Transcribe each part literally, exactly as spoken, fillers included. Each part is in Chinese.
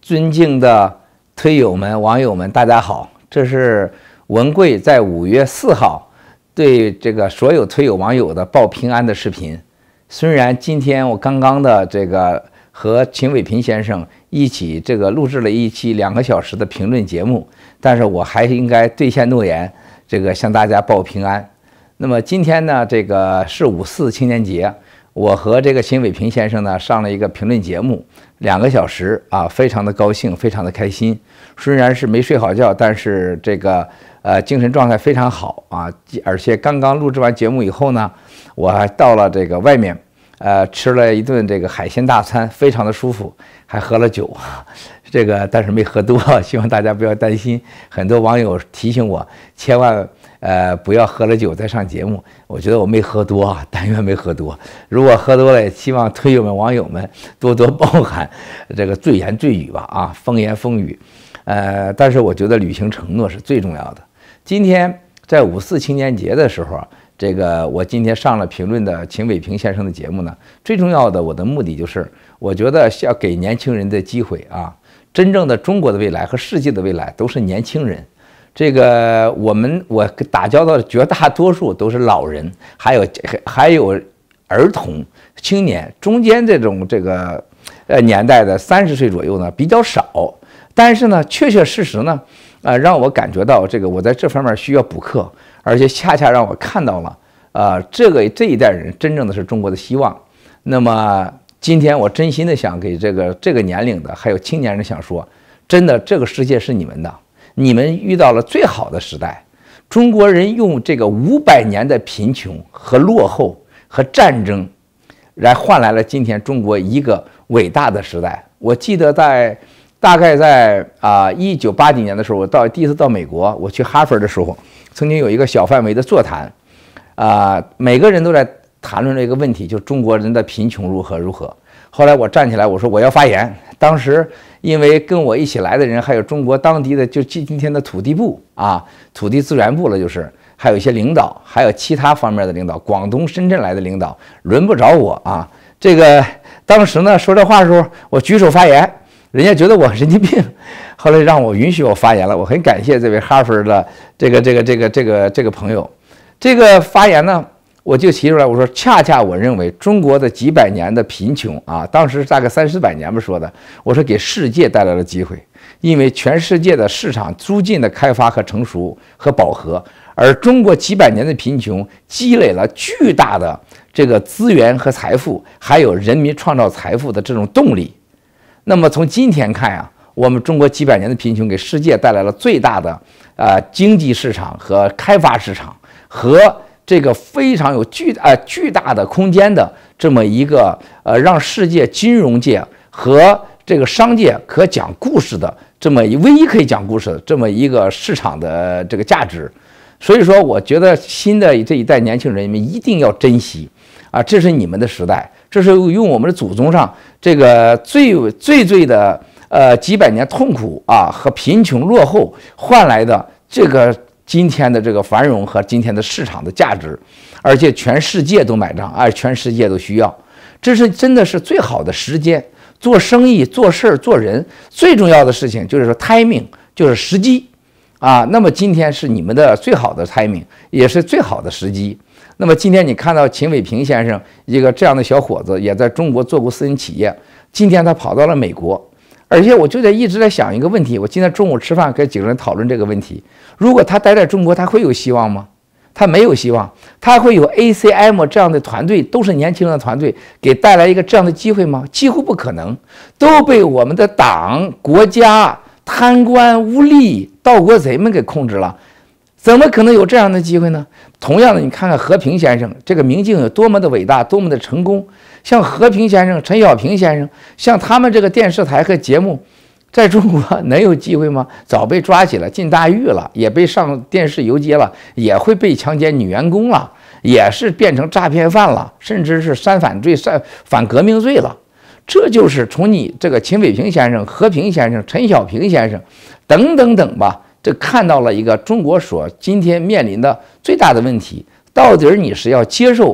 尊敬的推友们、网友们，大家好！这是文贵在五月四号对这个所有推友网友的报平安的视频。虽然今天我刚刚的这个和秦伟平先生一起这个录制了一期两个小时的评论节目，但是我还应该兑现诺言，这个向大家报平安。那么今天呢，这个是五四青年节。我和这个秦伟平先生呢上了一个评论节目，两个小时啊，非常的高兴，非常的开心。虽然是没睡好觉，但是这个呃精神状态非常好啊。而且刚刚录制完节目以后呢，我还到了这个外面，呃吃了一顿这个海鲜大餐，非常的舒服，还喝了酒，这个但是没喝多，希望大家不要担心。很多网友提醒我，千万。呃，不要喝了酒再上节目。我觉得我没喝多啊，但愿没喝多。如果喝多了，也希望推友们、网友们多多包涵这个醉言醉语吧，啊，风言风语。呃，但是我觉得履行承诺是最重要的。今天在五四青年节的时候，这个我今天上了评论的秦伟平先生的节目呢，最重要的我的目的就是，我觉得要给年轻人的机会啊，真正的中国的未来和世界的未来都是年轻人。这个我们我打交道的绝大多数都是老人，还有还有儿童、青年，中间这种这个呃年代的三十岁左右呢比较少，但是呢，确确实实呢，呃，让我感觉到这个我在这方面需要补课，而且恰恰让我看到了，呃，这个这一代人真正的是中国的希望。那么今天我真心的想给这个这个年龄的还有青年人想说，真的这个世界是你们的。你们遇到了最好的时代，中国人用这个五百年的贫穷和落后和战争，来换来了今天中国一个伟大的时代。我记得在大概在啊一九八几年的时候，我到第一次到美国，我去哈佛的时候，曾经有一个小范围的座谈，啊，每个人都在谈论这个问题，就中国人的贫穷如何如何。后来我站起来，我说我要发言。当时因为跟我一起来的人，还有中国当地的就今天的土地部啊，土地资源部了，就是还有一些领导，还有其他方面的领导，广东、深圳来的领导，轮不着我啊。这个当时呢说这话的时候，我举手发言，人家觉得我神经病，后来让我允许我发言了。我很感谢这位哈佛的这个这个这个这个这个朋友。这个发言呢，我就提出来，我说恰恰我认为中国的几百年的贫穷啊，当时大概三四百年吧说的，我说给世界带来了机会，因为全世界的市场逐渐的开发和成熟和饱和，而中国几百年的贫穷积累了巨大的这个资源和财富，还有人民创造财富的这种动力。那么从今天看啊，我们中国几百年的贫穷给世界带来了最大的呃经济市场和开发市场和这个非常有巨呃巨大的空间的这么一个呃让世界金融界和这个商界可讲故事的这么一唯一可以讲故事的这么一个市场的这个价值。所以说我觉得新的这一代年轻人们一定要珍惜啊，这是你们的时代，这是用我们的祖宗上这个最最最的呃几百年痛苦啊和贫穷落后换来的这个今天的这个繁荣和今天的市场的价值，而且全世界都买账，而全世界都需要，这是真的是最好的时间。做生意、做事儿、做人，最重要的事情就是说 timing， 就是时机啊。那么今天是你们的最好的 timing， 也是最好的时机。那么今天你看到秦伟平先生一个这样的小伙子，也在中国做过私人企业，今天他跑到了美国。而且我就在一直在想一个问题，我今天中午吃饭跟几个人讨论这个问题，如果他待在中国，他会有希望吗？他没有希望。他会有 A C M 这样的团队，都是年轻人的团队，给带来一个这样的机会吗？几乎不可能，都被我们的党、国家、贪官污吏、盗国贼们给控制了，怎么可能有这样的机会呢？同样的，你看看和平先生这个明镜有多么的伟大，多么的成功。像和平先生、陈小平先生，像他们这个电视台和节目，在中国能有机会吗？早被抓起来进大狱了，也被上电视游街了，也会被强奸女员工了，也是变成诈骗犯了，甚至是煽反罪、煽反革命罪了。这就是从你这个秦伟平先生、和平先生、陈小平先生等等等吧，这看到了一个中国所今天面临的最大的问题，到底你是要接受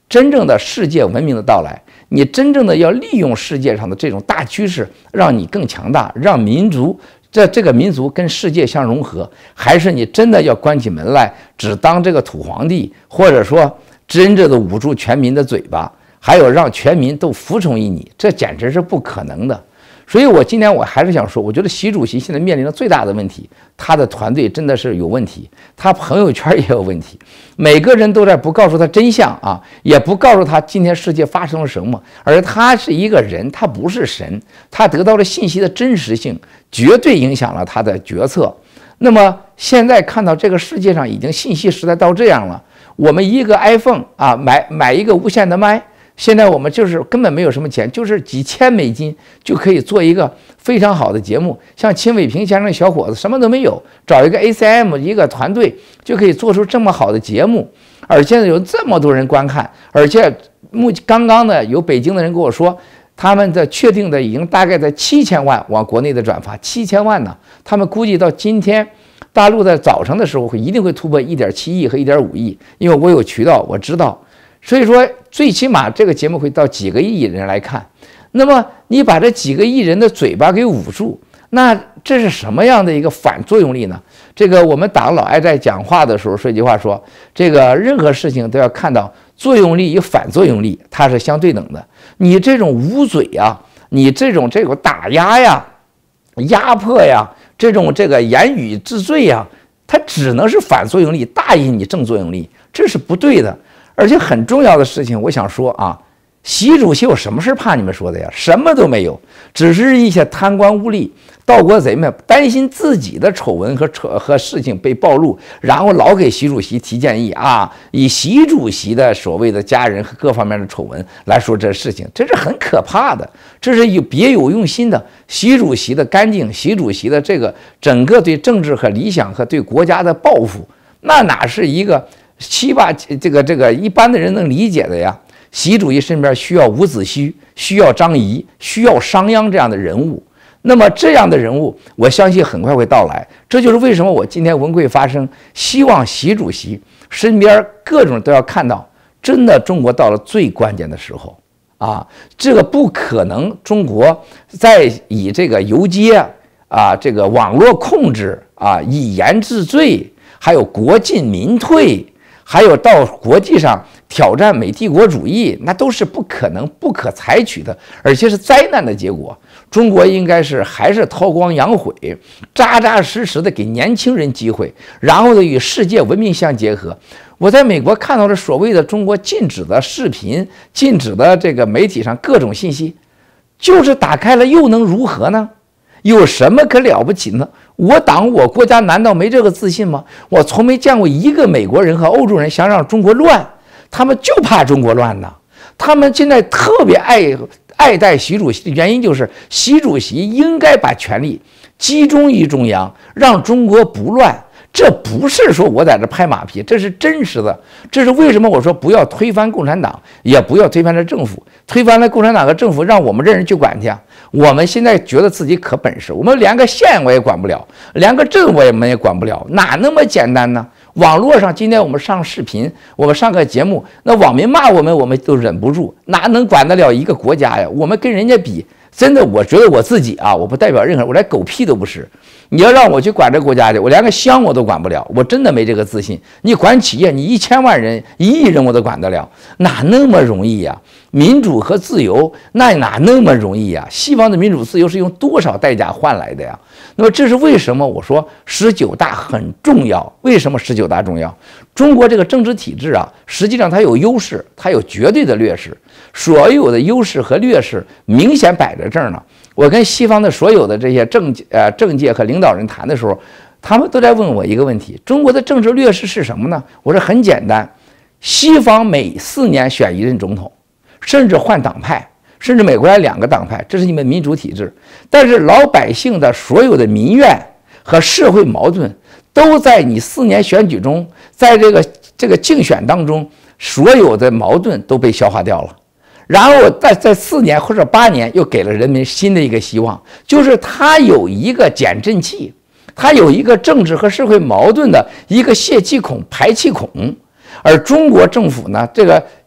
真正的世界文明的到来，你真正的要利用世界上的这种大趋势，让你更强大，让民族这这个民族跟世界相融合，还是你真的要关起门来只当这个土皇帝，或者说真正的捂住全民的嘴巴，还有让全民都服从于你，这简直是不可能的。所以我今天我还是想说，我觉得习主席现在面临的最大的问题，他的团队真的是有问题，他朋友圈也有问题，每个人都在不告诉他真相啊，也不告诉他今天世界发生了什么，而他是一个人，他不是神，他得到了信息的真实性，绝对影响了他的决策。那么现在看到这个世界上已经信息时代到这样了，我们一个 iPhone 啊，买买一个无线的麦。现在我们就是根本没有什么钱，就是几千美金就可以做一个非常好的节目。像秦伟平先生小伙子什么都没有，找一个 A C M 一个团队就可以做出这么好的节目，而现在有这么多人观看，而且目刚刚呢有北京的人跟我说，他们的确定的已经大概在七千万往国内的转发，七千万呢，他们估计到今天大陆在早上的时候会一定会突破一点七亿和一点五亿，因为我有渠道我知道。所以说，最起码这个节目会到几个亿人来看。那么，你把这几个亿人的嘴巴给捂住，那这是什么样的一个反作用力呢？这个我们党老爱在讲话的时候说一句话说，这个任何事情都要看到作用力与反作用力，它是相对等的。你这种捂嘴呀，你这种这种打压呀、压迫呀，这种这个言语治罪呀，它只能是反作用力大于你正作用力，这是不对的。而且很重要的事情，我想说啊，习主席有什么事怕你们说的呀？什么都没有，只是一些贪官污吏、盗国贼们担心自己的丑闻和丑和事情被暴露，然后老给习主席提建议啊，以习主席的所谓的家人和各方面的丑闻来说这事情，这是很可怕的，这是有别有用心的。习主席的干净，习主席的这个整个对政治和理想和对国家的抱负，那哪是一个七八这个这个一般的人能理解的呀？习主席身边需要伍子胥，需要张仪，需要商鞅这样的人物。那么这样的人物，我相信很快会到来。这就是为什么我今天文贵发声，希望习主席身边各种都要看到，真的中国到了最关键的时候啊！这个不可能，中国在以这个游街啊，这个网络控制啊，以言治罪，还有国进民退。还有到国际上挑战美帝国主义，那都是不可能、不可采取的，而且是灾难的结果。中国应该是还是韬光养晦，扎扎实实的给年轻人机会，然后呢与世界文明相结合。我在美国看到了所谓的中国禁止的视频、禁止的这个媒体上各种信息，就是打开了又能如何呢？有什么可了不起呢？我党我国家难道没这个自信吗？我从没见过一个美国人和欧洲人想让中国乱，他们就怕中国乱呢。他们现在特别爱爱戴习主席的原因，就是习主席应该把权力集中于中央，让中国不乱。这不是说我在这拍马屁，这是真实的。这是为什么我说不要推翻共产党，也不要推翻这政府。推翻了共产党和政府，让我们这人去管去啊！我们现在觉得自己可本事，我们连个县我也管不了，连个镇我也们也管不了，哪那么简单呢？网络上今天我们上视频，我们上个节目，那网民骂我们，我们都忍不住，哪能管得了一个国家呀？我们跟人家比，真的，我觉得我自己啊，我不代表任何人，我连狗屁都不是。你要让我去管这国家去，我连个乡我都管不了，我真的没这个自信。你管企业，你一千万人、一亿人我都管得了，哪那么容易呀？民主和自由，那哪那么容易呀？西方的民主自由是用多少代价换来的呀？那么这是为什么我说十九大很重要？为什么十九大重要？中国这个政治体制啊，实际上它有优势，它有绝对的劣势，所有的优势和劣势明显摆在这儿呢。我跟西方的所有的这些政呃政界和领导人谈的时候，他们都在问我一个问题：中国的政治劣势是什么呢？我说很简单，西方每四年选一任总统，甚至换党派，甚至美国还两个党派，这是你们民主体制。但是老百姓的所有的民怨和社会矛盾，都在你四年选举中，在这个这个竞选当中，所有的矛盾都被消化掉了。然后在在四年或者八年，又给了人民新的一个希望，就是它有一个减震器，它有一个政治和社会矛盾的一个泄气孔、排气孔。而中国政府呢，这个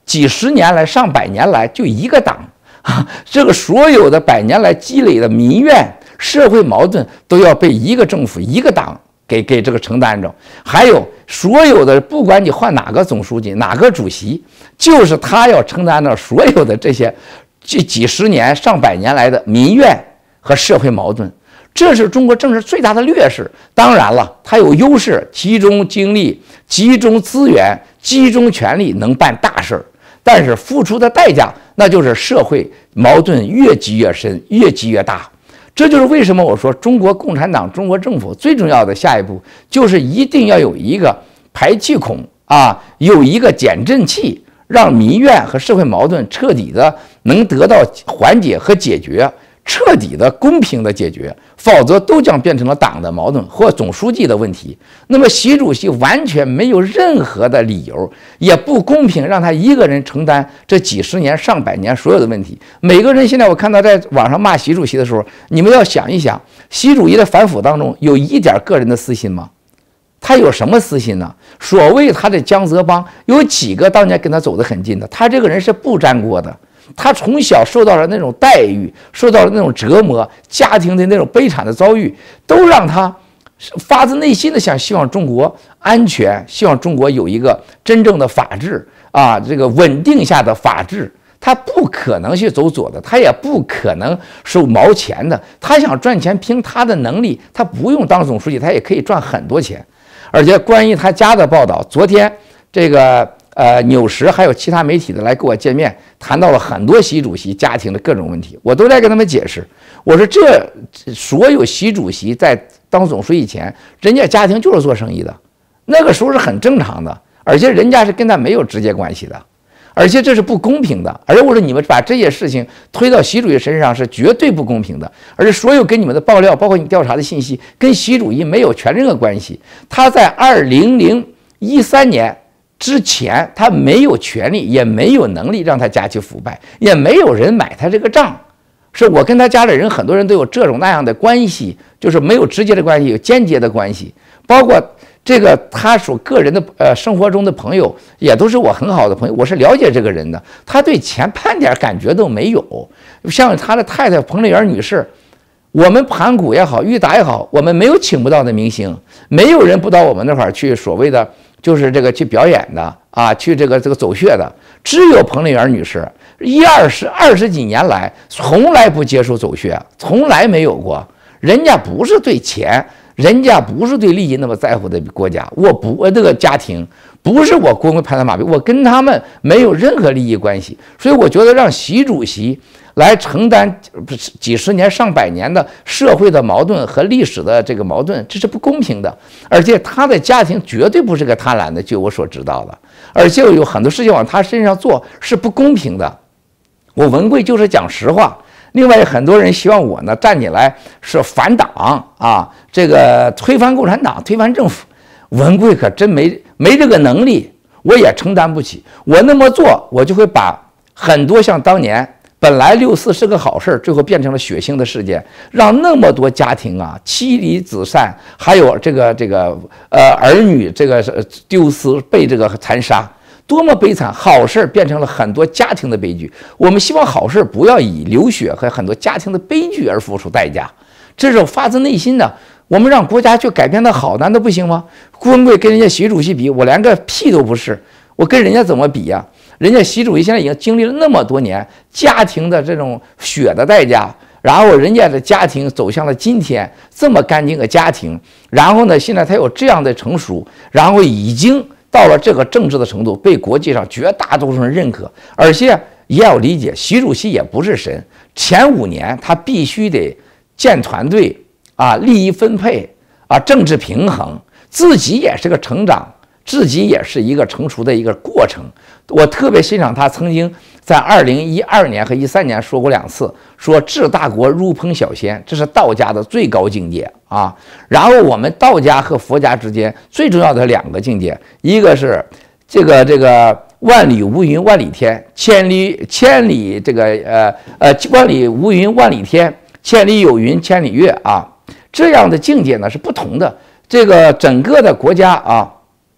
几十年来、上百年来就一个党啊，这个所有的百年来积累的民怨、社会矛盾都要被一个政府、一个党给给这个承担着。还有所有的，不管你换哪个总书记、哪个主席，就是他要承担着所有的这些这几十年、上百年来的民怨和社会矛盾。这是中国政治最大的劣势。当然了，它有优势，集中精力、集中资源、集中权力能办大事儿。但是付出的代价，那就是社会矛盾越积越深，越积越大。这就是为什么我说中国共产党、中国政府最重要的下一步，就是一定要有一个排气孔啊，有一个减震器，让民怨和社会矛盾彻底的能得到缓解和解决。彻底的公平的解决，否则都将变成了党的矛盾或总书记的问题。那么习主席完全没有任何的理由，也不公平让他一个人承担这几十年、上百年所有的问题。每个人现在我看到在网上骂习主席的时候，你们要想一想，习主席的反腐当中有一点个人的私心吗？他有什么私心呢？所谓他的江泽帮，有几个当年跟他走得很近的？他这个人是不沾锅的。他从小受到了那种待遇，受到了那种折磨，家庭的那种悲惨的遭遇，都让他发自内心的想希望中国安全，希望中国有一个真正的法治啊，这个稳定下的法治。他不可能去走左的，他也不可能收毛钱的。他想赚钱，凭他的能力，他不用当总书记，他也可以赚很多钱。而且关于他家的报道，昨天这个。呃，纽时还有其他媒体的来跟我见面，谈到了很多习主席家庭的各种问题，我都在跟他们解释。我说，这所有习主席在当总书记前，人家家庭就是做生意的，那个时候是很正常的，而且人家是跟他没有直接关系的，而且这是不公平的。而且我说，你们把这些事情推到习主席身上是绝对不公平的，而且所有给你们的爆料，包括你调查的信息，跟习主席没有全任何关系。他在二零零一三年。之前他没有权利，也没有能力让他家去腐败，也没有人买他这个账。是我跟他家里人，很多人都有这种那样的关系，就是没有直接的关系，有间接的关系。包括这个他所个人的呃生活中的朋友，也都是我很好的朋友，我是了解这个人的。他对钱半点感觉都没有。像他的太太彭丽媛女士，我们盘古也好，裕达也好，我们没有请不到的明星，没有人不到我们那块儿去所谓的。就是这个去表演的啊，去这个这个走穴的，只有彭丽媛女士一二十二十几年来从来不接受走穴，从来没有过。人家不是对钱，人家不是对利益那么在乎的国家，我不这个家庭不是我光会拍他马屁，我跟他们没有任何利益关系。所以我觉得让习主席来承担几十年、上百年的社会的矛盾和历史的这个矛盾，这是不公平的。而且他的家庭绝对不是个贪婪的，据我所知道的。而且有很多事情往他身上做是不公平的。我文贵就是讲实话。另外，很多人希望我呢站起来是反党啊，这个推翻共产党、推翻政府。文贵可真没没这个能力，我也承担不起。我那么做，我就会把很多像当年。本来六四是个好事，最后变成了血腥的事件，让那么多家庭啊妻离子散，还有这个这个呃儿女这个丢失被这个残杀，多么悲惨！好事变成了很多家庭的悲剧。我们希望好事不要以流血和很多家庭的悲剧而付出代价，这是发自内心的。我们让国家去改变的好，难道不行吗？顾文贵跟人家习主席比，我连个屁都不是，我跟人家怎么比呀？人家习主席现在已经经历了那么多年家庭的这种血的代价，然后人家的家庭走向了今天这么干净的家庭，然后呢，现在他有这样的成熟，然后已经到了这个政治的程度，被国际上绝大多数人认可，而且也要理解，习主席也不是神，前五年他必须得建团队啊，利益分配啊，政治平衡，自己也是个成长。自己也是一个成熟的一个过程，我特别欣赏他曾经在二零一二年和一三年说过两次，说治大国如烹小鲜，这是道家的最高境界啊。然后我们道家和佛家之间最重要的两个境界，一个是这个这个万里无云万里天，千里千里这个呃呃万里无云万里天，千里有云千里月啊，这样的境界呢是不同的。这个整个的国家啊。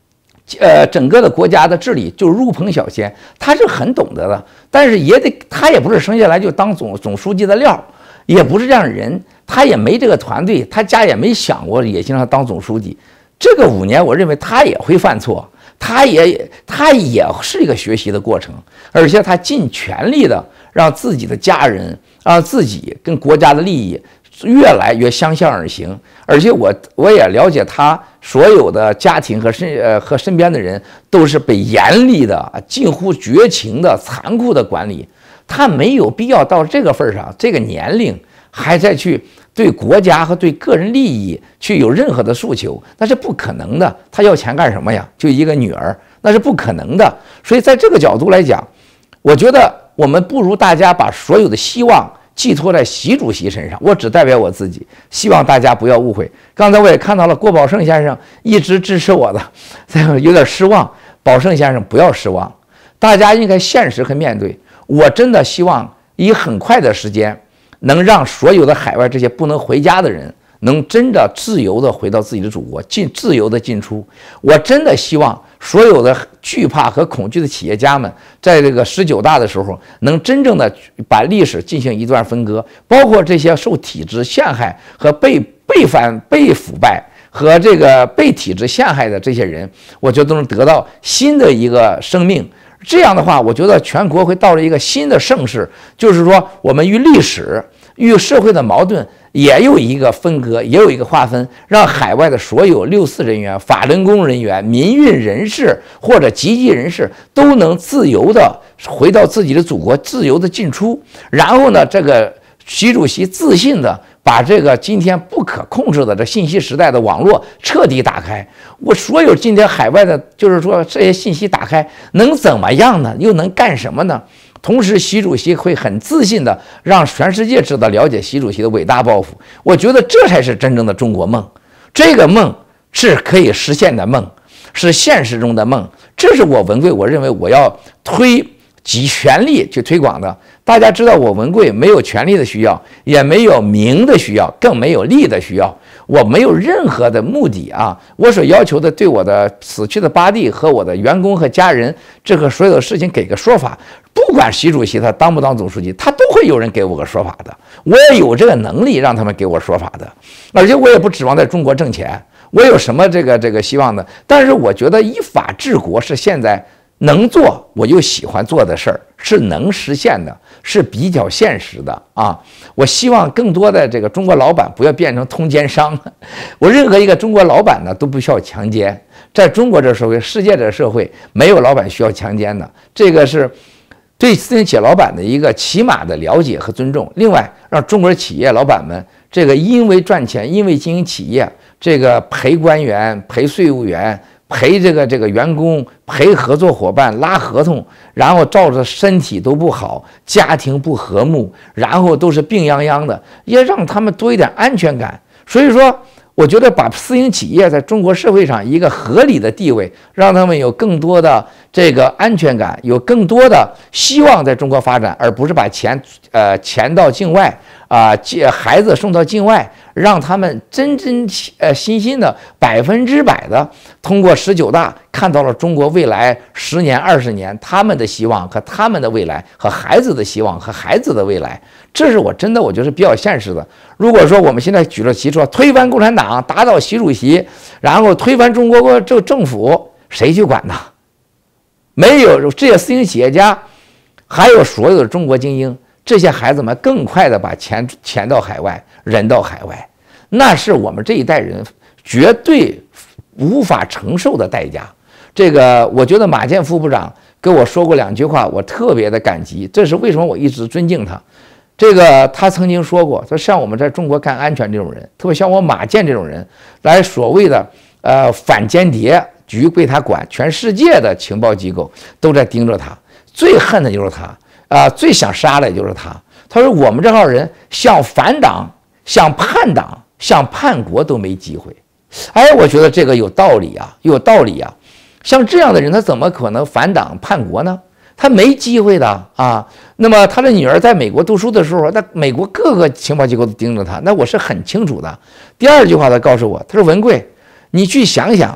呃，整个的国家的治理就如烹小鲜，他是很懂得的，但是也得他也不是生下来就当总总书记的料，也不是这样的人，他也没这个团队，他家也没想过也经常当总书记。这个五年，我认为他也会犯错，他也他也是一个学习的过程，而且他尽全力的让自己的家人，让自己跟国家的利益越来越相向而行。而且我我也了解他所有的家庭和身呃和身边的人都是被严厉的、近乎绝情的、残酷的管理。他没有必要到这个份上，这个年龄还在去对国家和对个人利益去有任何的诉求，那是不可能的。他要钱干什么呀？就一个女儿，那是不可能的。所以在这个角度来讲，我觉得我们不如大家把所有的希望寄托在习主席身上。我只代表我自己，希望大家不要误会。刚才我也看到了郭宝胜先生一直支持我的，有点失望。宝胜先生不要失望，大家应该现实和面对。我真的希望以很快的时间，能让所有的海外这些不能回家的人，能真的自由的回到自己的祖国，进自由的进出。我真的希望所有的惧怕和恐惧的企业家们，在这个十九大的时候，能真正的把历史进行一段分割，包括这些受体制陷害和被被反被腐败和这个被体制陷害的这些人，我觉得都能得到新的一个生命。这样的话，我觉得全国会到了一个新的盛世，就是说我们与历史、与社会的矛盾也有一个分割，也有一个划分，让海外的所有六四人员、法轮功人员、民运人士或者积极人士都能自由的回到自己的祖国，自由的进出。然后呢，这个习主席自信的把这个今天不可控制的这信息时代的网络彻底打开。我所有今天海外的，就是说这些信息打开能怎么样呢？又能干什么呢？同时，习主席会很自信的让全世界知道了解习主席的伟大抱负。我觉得这才是真正的中国梦，这个梦是可以实现的梦，是现实中的梦。这是我文贵，我认为我要推及全力去推广的。大家知道，我文贵没有权力的需要，也没有名的需要，更没有利的需要。我没有任何的目的啊！我所要求的，对我的死去的八弟和我的员工和家人，这个所有的事情给个说法。不管习主席他当不当总书记，他都会有人给我个说法的。我也有这个能力让他们给我说法的，而且我也不指望在中国挣钱。我有什么这个这个希望呢？但是我觉得依法治国是现在能做，我又喜欢做的事儿，是能实现的，是比较现实的啊！我希望更多的这个中国老板不要变成通奸商。我任何一个中国老板呢都不需要强奸，在中国这社会、世界这社会，没有老板需要强奸的。这个是对私营企业老板的一个起码的了解和尊重。另外，让中国企业老板们这个因为赚钱，因为经营企业，这个赔官员、赔税务员。陪这个这个员工，陪合作伙伴拉合同，然后照着身体都不好，家庭不和睦，然后都是病殃殃的，也让他们多一点安全感。所以说，我觉得把私营企业在中国社会上一个合理的地位，让他们有更多的这个安全感，有更多的希望在中国发展，而不是把钱呃钱到境外啊，借、呃、孩子送到境外。让他们真真呃心心的百分之百的通过十九大看到了中国未来十年二十年他们的希望和他们的未来和孩子的希望和孩子的未来，这是我真的我觉得是比较现实的。如果说我们现在举了旗说推翻共产党，打倒习主席，然后推翻中国这政府，谁去管呢？没有这些私营企业家，还有所有的中国精英。这些孩子们更快的把钱钱到海外，人到海外，那是我们这一代人绝对无法承受的代价。这个我觉得马建副部长跟我说过两句话，我特别的感激。这是为什么我一直尊敬他。这个他曾经说过，说像我们在中国干安全这种人，特别像我马建这种人，来所谓的呃反间谍局归他管，全世界的情报机构都在盯着他，最恨的就是他。啊，最想杀的也就是他。他说：“我们这号人想反党、想叛党、想叛国都没机会。”哎，我觉得这个有道理啊，有道理啊。像这样的人，他怎么可能反党叛国呢？他没机会的啊。那么他的女儿在美国读书的时候，那美国各个情报机构都盯着他，那我是很清楚的。第二句话，他告诉我，他说：“文贵，你去想想，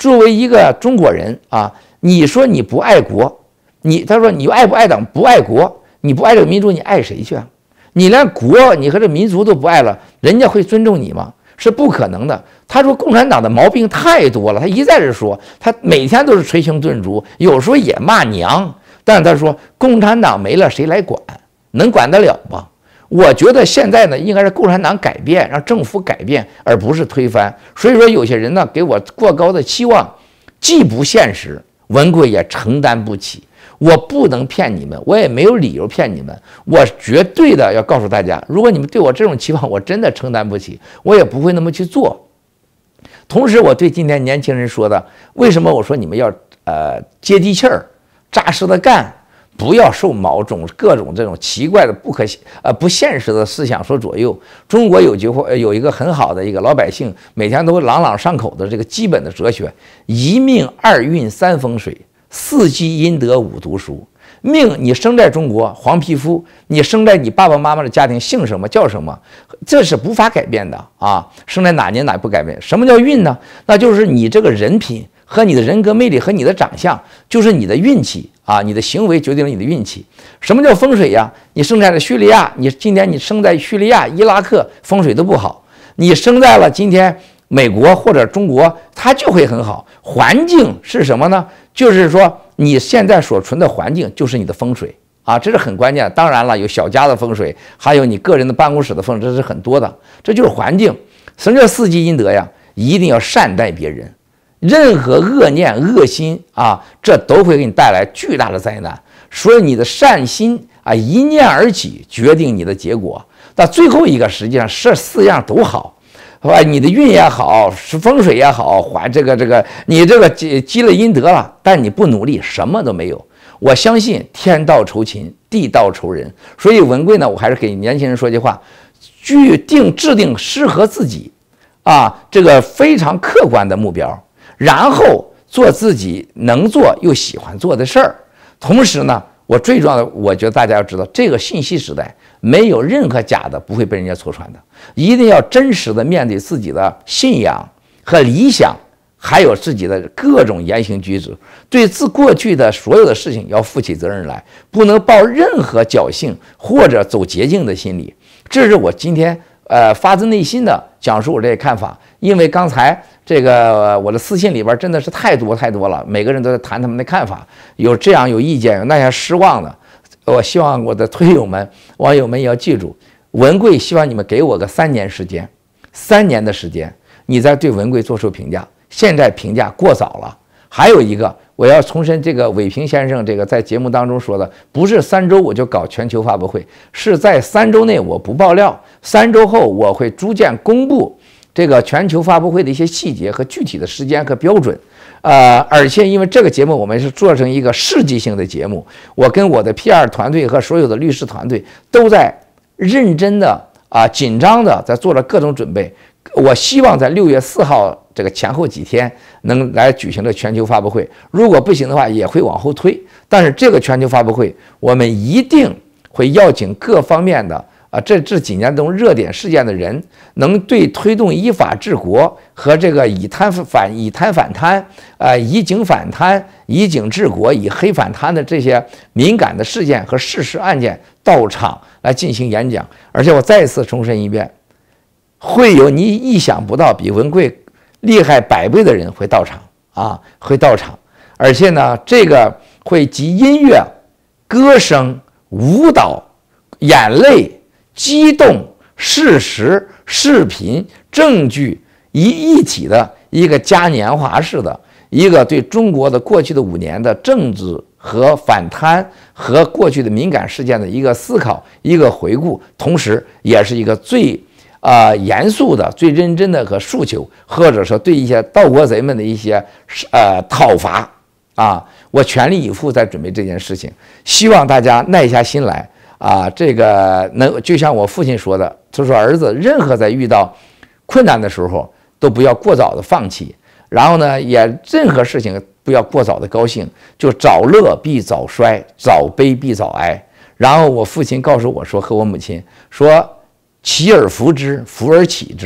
作为一个中国人啊，你说你不爱国，你他说你爱不爱党？不爱国，你不爱这个民族，你爱谁去啊？你连国，你和这民族都不爱了，人家会尊重你吗？是不可能的。他说共产党的毛病太多了，他一再的说，他每天都是捶胸顿足，有时候也骂娘，但是他说共产党没了谁来管？能管得了吗？我觉得现在呢，应该是共产党改变，让政府改变，而不是推翻。所以说，有些人呢给我过高的期望，既不现实，文贵也承担不起。我不能骗你们，我也没有理由骗你们。我绝对的要告诉大家，如果你们对我这种期望，我真的承担不起，我也不会那么去做。同时，我对今天年轻人说的，为什么我说你们要呃接地气儿、扎实的干？不要受某种各种这种奇怪的不可呃不现实的思想所左右。中国有句话，有一个很好的一个老百姓每天都朗朗上口的这个基本的哲学：一命二运三风水，四积阴德五读书。命你生在中国黄皮肤，你生在你爸爸妈妈的家庭姓什么叫什么，这是无法改变的啊！生在哪年哪不改变。什么叫运呢？那就是你这个人品和你的人格魅力和你的长相，就是你的运气啊！你的行为决定了你的运气。什么叫风水呀？你生在了叙利亚，你今天你生在叙利亚、伊拉克，风水都不好；你生在了今天美国或者中国，它就会很好。环境是什么呢？就是说你现在所存的环境就是你的风水啊，这是很关键。当然了，有小家的风水，还有你个人的办公室的风水，这是很多的。这就是环境。什么叫四积阴德呀？一定要善待别人。任何恶念、恶心啊，这都会给你带来巨大的灾难。所以你的善心啊，一念而起，决定你的结果。到最后一个，实际上这四样都好，是吧？你的运也好，是风水也好，还这个这个，你这个积积了阴德了，但你不努力，什么都没有。我相信天道酬勤，地道酬人。所以文贵呢，我还是给年轻人说句话：具定制定适合自己啊这个非常客观的目标。然后做自己能做又喜欢做的事儿，同时呢，我最重要的，我觉得大家要知道，这个信息时代没有任何假的不会被人家戳穿的，一定要真实的面对自己的信仰和理想，还有自己的各种言行举止，对自过去的所有的事情要负起责任来，不能抱任何侥幸或者走捷径的心理。这是我今天呃发自内心的讲述我这些看法，因为刚才。这个我的私信里边真的是太多太多了，每个人都在谈他们的看法，有这样有意见，有那样失望的。我希望我的推友们、网友们也要记住，文贵希望你们给我个三年时间，三年的时间，你再对文贵做出评价。现在评价过早了。还有一个，我要重申这个韦平先生这个在节目当中说的，不是三周我就搞全球发布会，是在三周内我不爆料，三周后我会逐渐公布。这个全球发布会的一些细节和具体的时间和标准，呃，而且因为这个节目我们是做成一个世纪性的节目，我跟我的 P R 团队和所有的律师团队都在认真的啊、紧张的在做了各种准备。我希望在六月四号这个前后几天能来举行这全球发布会，如果不行的话也会往后推。但是这个全球发布会，我们一定会邀请各方面的。啊，这这几年中热点事件的人，能对推动依法治国和这个以贪反以贪反贪，啊、呃，以警反贪、以警治国、以黑反贪的这些敏感的事件和事实案件到场来进行演讲。而且我再次重申一遍，会有你意想不到比文贵厉害百倍的人会到场啊，会到场。而且呢，这个会集音乐、歌声、舞蹈、眼泪。激动、事实、视频、证据一一体的一个嘉年华式的一个对中国的过去的五年的政治和反贪和过去的敏感事件的一个思考、一个回顾，同时也是一个最啊、呃、严肃的、最认真的和诉求，或者说对一些盗国贼们的一些呃讨伐啊，我全力以赴在准备这件事情，希望大家耐下心来。啊，这个能就像我父亲说的，他说儿子，任何在遇到困难的时候，都不要过早的放弃，然后呢，也任何事情不要过早的高兴，就早乐必早衰，早悲必早哀。然后我父亲告诉我说，和我母亲说，起而伏之，伏而起之，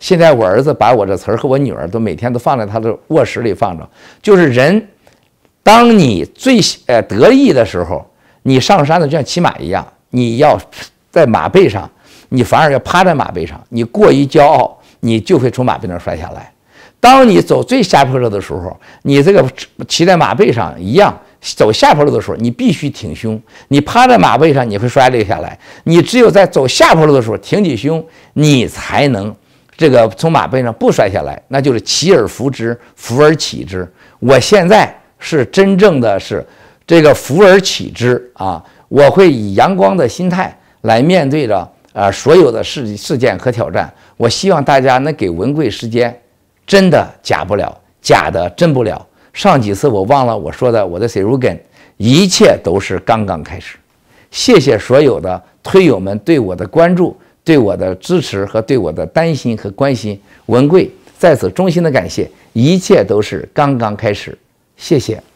现在我儿子把我这词儿和我女儿都每天都放在他的卧室里放着，就是人，当你最呃得意的时候，你上山的就像骑马一样，你要在马背上，你反而要趴在马背上，你过于骄傲，你就会从马背上摔下来。当你走最下坡路的时候，你这个骑在马背上一样，走下坡路的时候，你必须挺胸。你趴在马背上，你会摔了下来。你只有在走下坡路的时候挺起胸，你才能这个从马背上不摔下来。那就是起而伏之，伏而起之。我现在是真正的是这个伏而起之啊！我会以阳光的心态来面对着啊所有的事事件和挑战。我希望大家能给文贵时间。真的假不了，假的真不了。上几次我忘了我说的，我的 slogan， 一切都是刚刚开始。谢谢所有的推友们对我的关注、对我的支持和对我的担心和关心。文贵在此衷心的感谢，一切都是刚刚开始。谢谢。